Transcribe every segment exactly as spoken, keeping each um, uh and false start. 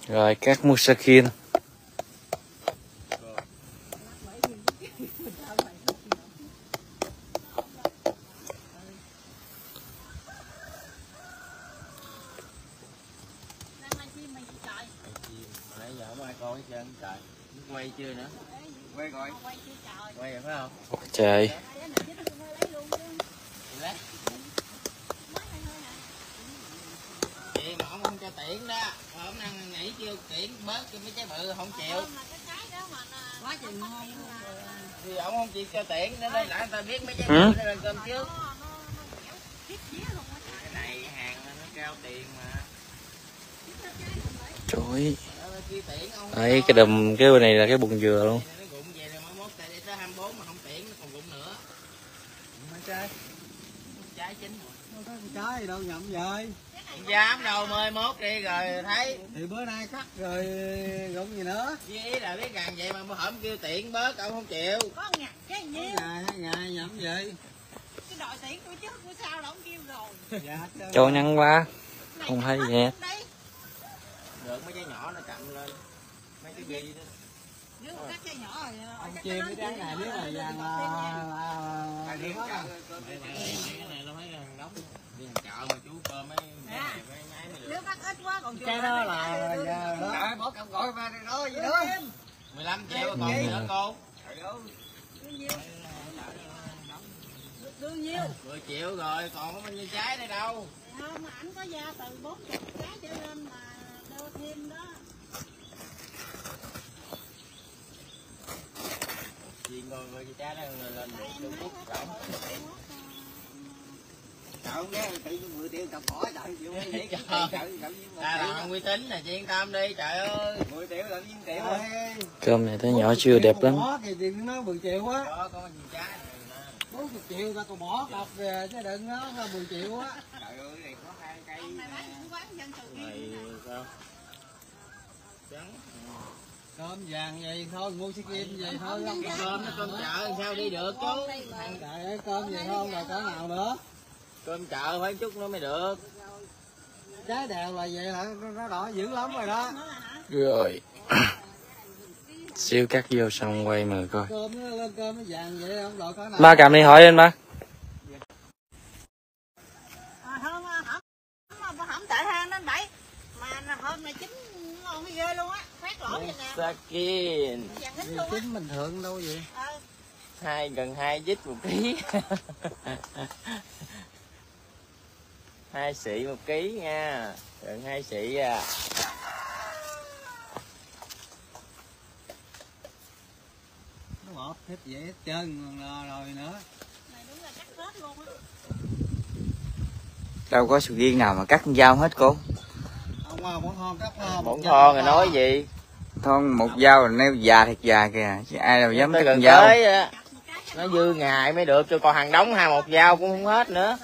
Rồi các Musakin. Quay chưa nữa? Quay rồi. Quay rồi phải không? Trời. Chị mà ông không cho tiễn đó. Hôm nay nghỉ kêu tiễn bớt cho mấy trái bự không chịu. Quá trời ngon. Thì ông không chịu cho tiễn nên đây lại người ta biết mấy trái bự để lên cơm trước. Cái này hàng nó cao tiền mà. Trời. Đấy, cái đùm cái bên này là cái bùn dừa luôn. Trái chín rồi. Đâu có trái gì đâu nhậm vậy. Không dám đâu, mười mốt đi rồi thấy. Thì bữa nay cắt rồi rụng gì nữa. Với ý là biết rằng vậy mà bữa hổm kêu tiện bớt ông không chịu. Có ngặt cái gì? Ngày hai ngày nhậm vậy. Cái đòi tiện của trước của sau là ông kêu rồi. Dạ. Cho nắng quá. Không thấy gì hết. Được mấy trái nhỏ nó chậm lên. Mấy cái ghi đó. Nếu cắt cái nhỏ rồi. Ông chim cái trái này nếu mà vàng là là được hết. Cái này nó thấy là nóng. Đi chợ mà chú cơm mấy cái này mấy nhái mới được. Nếu cắt ít quá còn Cái đó là giờ đó bỏ cầm gọi về đó gì nữa. mười lăm triệu còn gì nữa cô? Đưa nhiêu? mười triệu rồi còn có bao nhiêu trái đây đâu. Không mà ảnh có ra từ bốn mươi trái trở lên mà đưa thêm đó. Chiên con người trái đó lên được Trung Quốc rộng. Không ghé tự mười triệu cầm bỏ trời chịu vậy. Ta là uy tín nè, chị yên tâm đi, trời ơi. mười triệu là nhiêu triệu. Cơm này tới nhỏ chưa đẹp lắm. Bỏ thì tiền nó mười triệu quá. Đó có nhiều trái này nè. bốn mươi triệu ta còn bỏ cọc về chứ đừng nó mười triệu á. Trời ơi, này có hai cây. Này bán cũng quán dân từ Này sao? Trắng. Cơm vàng vậy thôi, mua xí kim vậy thôi. Cơm nó cơm chợ sao đi được chú? Trời ơi, cơm vậy thôi rồi cỡ nào nữa. Cơm chợ phải chút nữa mới được. Trái đều là vậy hả? Nó đỏ dữ lắm rồi đó. Rồi. Xíu cắt vô xong quay mời coi. Cơm nó lên cơm nó vàng vậy không đòi cỡ nào. Ba cầm đi hỏi lên ba. À, hôm hổng hổng tại hang đến bảy mà hôm nay chín ngon cái ghê luôn á, phát lỗ vậy nè. Sakin. Vàng hết luôn á. Chín bình thường đâu vậy. Ờ. Hai gần hai dít một ký. Hai xị một ký nha, gần hai xị à. Nó bọt hết vậy hết trơn rồi nữa. Này đúng là cắt hết luôn á. Đâu có sầu riêng nào mà cắt dao hết cô. Ông à, bọn thon cắt thon. Bọn thon rồi nói gì? Thon một dao là nêu già thiệt già kìa, chứ ai đâu dám Tới cắt gần dao. tới á. Nó dư ngày mới được, cho còn hàng đống hai một dao cũng không hết nữa.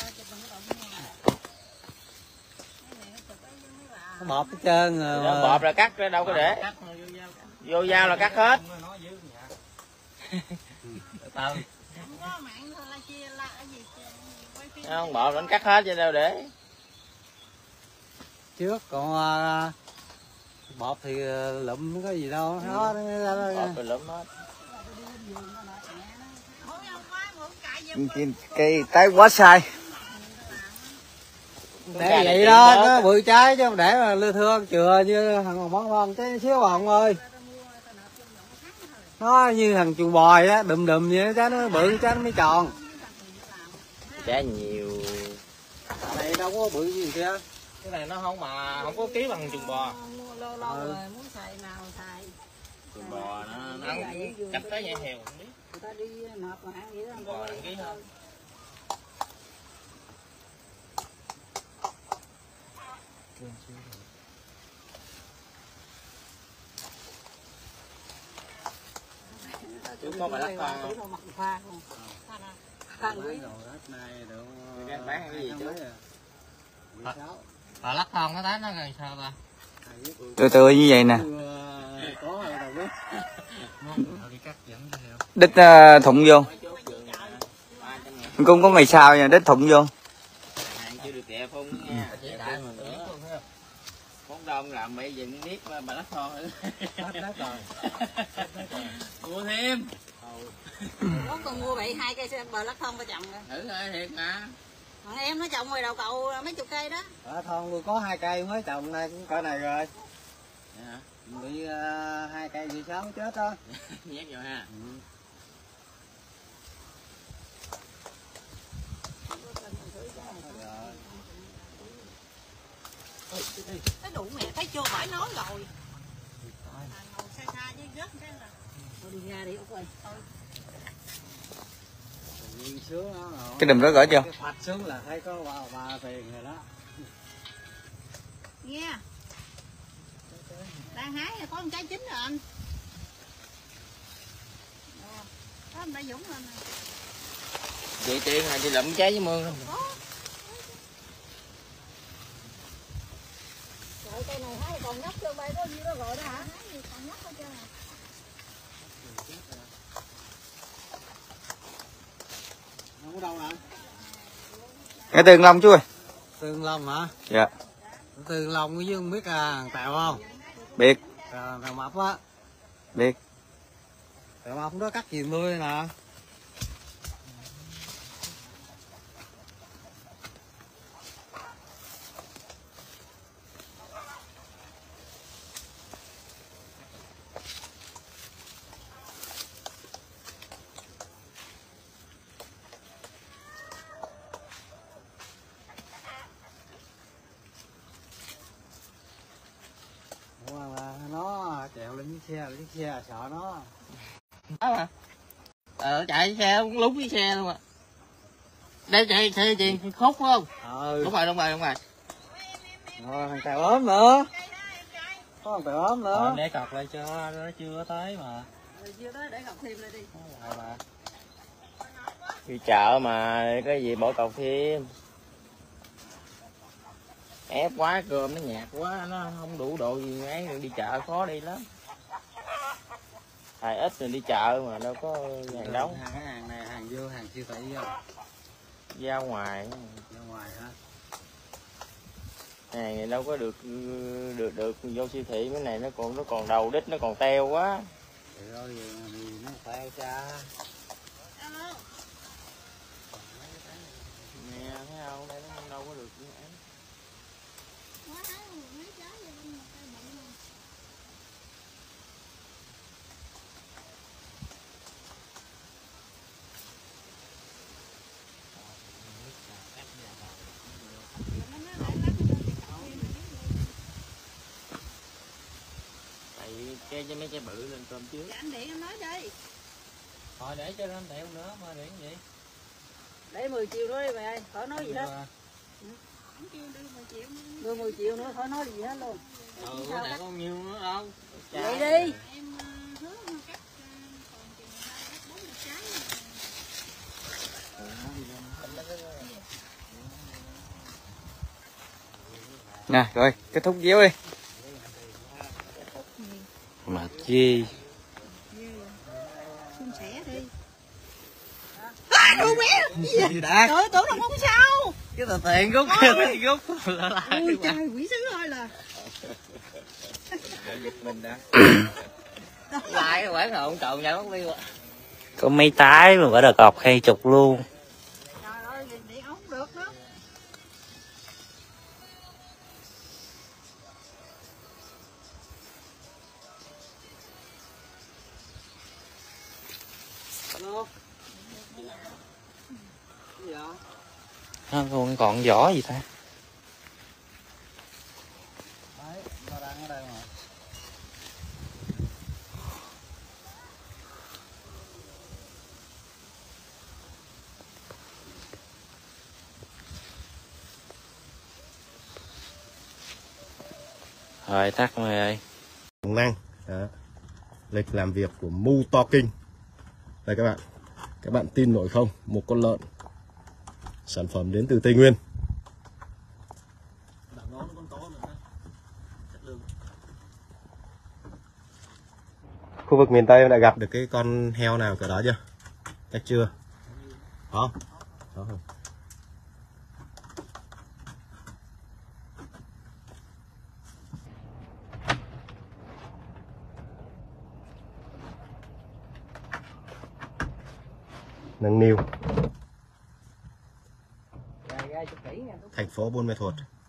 Nó bọt hết trơn rồi. Nó bọt là cắt ra đâu có để. Vô dao là cắt hết. Không bọt nó cắt hết cho đâu để. Trước còn uh, bọt thì uh, lụm có gì đâu. Ừ. Nó Bọt thì lụm hết. Cây tái quá sai. Để vậy đó, nó bự trái chứ không để mà lưa thưa chừa như thằng bón con cái xíu hồng ơi. Nó như thằng chuồng bòi á, đùm đùm vậy trái nó bự trái nó mới tròn. Trái nhiều. Này đâu có bự gì kia. Cái này nó không mà không có ký bằng chuồng bò. Lâu lâu rồi muốn xài nào xài. Chuồng bò nó nó chặt tới nhẹ heo không biết. Người ta đi nộp mà ăn vậy đó. Bò đăng ký hơn. Chú có phải lắc con không? Pha không? Pha Bán đồ hết nay được. Bán cái gì chú? Bà lắc con nó thấy nó gần sao ta? Từ từ như vậy nè. Có rồi đâu biết. Đít uh, thụng vô. Cũng có ngày sau nha, đít thụng vô. Hàng chưa được kẹp không nha. thon làm mấy dựng biết bà lắc thon nữa. Hết đất rồi. Mua thêm. Có con mua vậy hai cây bờ lắc thon có trồng rồi. Thử coi thiệt mà. Còn em nó trồng ngoài đầu cầu mấy chục cây đó. Ở thon tôi có hai cây mới trồng này cũng cỡ này rồi. Dạ. Bị uh, hai cây bị sớm chết đó. Nhét vô ha. Ừ. Cái đủ mẹ thấy chưa phải nói rồi. Ngồi xa xa với rớt cái là. Thôi đi ra đi út ơi. Thôi. Nhìn sướng đó. Cái đùm đó gỡ chưa? Cái phạch xuống là thấy có bà, bà tiền rồi đó. Nghe. Đang hái có một trái chín rồi anh. Đó anh đã Dũng lên nè. Chị Tiên là chị lụm trái với mương không? Trời cây này hái còn nhóc chưa bay có nhiêu đó rồi đó hả? Hái gì còn nhóc hết trơn à. Không có đâu nè. Cái Tường Long chú ơi. Tường Long hả? Dạ. Tường Long với Dương biết à, thằng Tèo không? Biết. À, thằng Mập á. Biết. Tèo Mập đó cắt gì mươi nè. Nó trèo lên chiếc xe, lên chiếc xe sợ nó. Đó mà. Ờ chạy xe cũng lúng với xe luôn à. Đây chạy xe chị khúc phải không? Ừ. Đúng rồi, đúng rồi, đúng rồi. Rồi thằng Tèo ốm nữa. Có thằng Tèo ốm nữa. Rồi, để cọc lại cho nó chưa tới mà. Rồi chưa tới để cọc thêm lại đi. Rồi mà. Đi chợ mà cái gì bỏ cọc thêm. Ép quá cơm nó nhạt quá, nó không đủ độ gì ấy, đi chợ khó đi lắm. Xài ít rồi đi chợ mà đâu có hàng đóng. Hàng cái hàng này hàng vô hàng siêu thị không? Ra ngoài. Ra ngoài hả? Hàng này đâu có được được được vô siêu thị, cái này nó còn nó còn đầu đít, nó còn teo quá. Thì rồi thì nó teo cha. Nè thấy không, đây nó đâu có được như ấy. Cái cho mấy trái bự lên cơm trước. Dạ anh Điện em nói đi. Thôi để cho anh Điện nữa mà Điện gì? Để mười triệu nữa đi mày ơi, khỏi nói gì hết. Ông kêu đưa mười triệu. Đưa mười triệu nữa khỏi nói gì hết luôn. Ừ, cái này có nhiêu nữa đâu. Vậy đi. Em hứa cắt còn chừng bốn mươi trái. Nè rồi kết thúc déo đi. Mà chi Xuân sẻ đi. À đồ bé. Gì đã? Trời ơi tưởng là không sao. Cái tờ tiền rút kia tiền rút là lại. Ôi trời quỷ sứ ơi là. Mình đã. Lại quán hồn trộn nhà mất tiêu. có mấy trái mà bữa đợt cọc hay chục luôn. Trời ơi điện ống được đó. Alo. Gì vậy? Nó còn còn vỏ gì ta? Đấy, nó đang ở đây mà. Rồi tắt mày ơi. Công năng đó. Lịch làm việc của Mu Talking. Đây các bạn, các bạn tin nổi không, một con lợn sản phẩm đến từ Tây Nguyên. Khu vực miền Tây đã gặp được cái con heo nào cả đó chưa? Chắc chưa? Đó. Đó. Nâng niu, thành phố Buôn Ma Thuột.